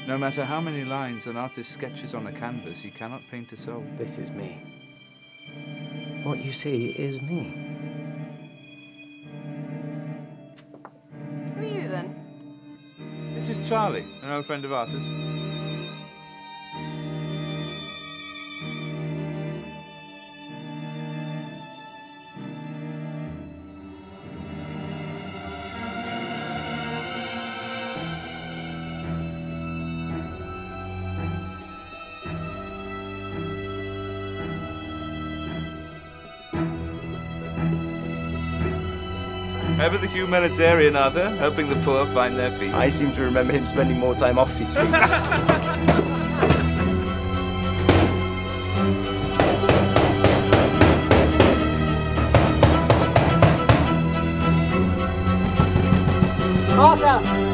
No matter how many lines an artist sketches on a canvas, he cannot paint a soul. This is me. What you see is me. Who are you, then? This is Charlie, an old friend of Arthur's. Ever the humanitarian, Arthur, helping the poor find their feet. I seem to remember him spending more time off his feet. Arthur!